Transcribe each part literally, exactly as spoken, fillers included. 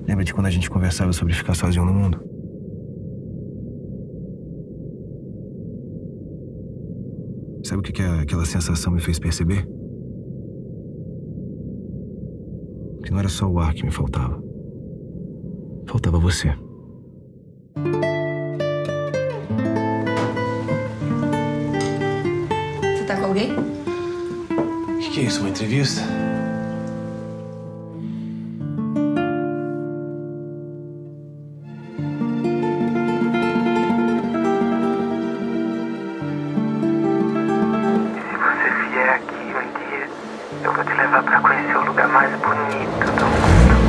Lembra de quando a gente conversava sobre ficar sozinho no mundo? Sabe o que, que aquela sensação me fez perceber? Que não era só o ar que me faltava. Faltava você. Você tá com alguém? O que, que é isso? Uma entrevista? Eu vou te levar pra conhecer o lugar mais bonito do mundo.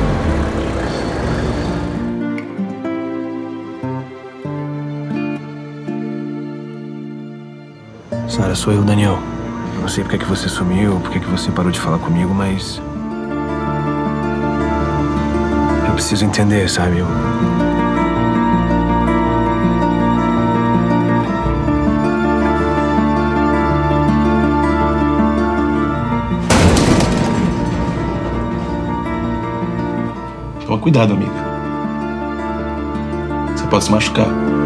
Sara, sou eu, Daniel. Eu não sei porque que você sumiu, porque que você parou de falar comigo, mas... eu preciso entender, sabe? Eu... Toma cuidado, amiga. Você pode se machucar.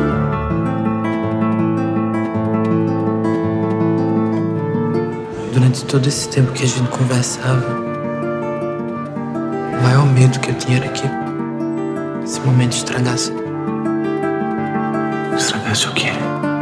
Durante todo esse tempo que a gente conversava, o maior medo que eu tinha era que esse momento estragasse. Estragasse o quê?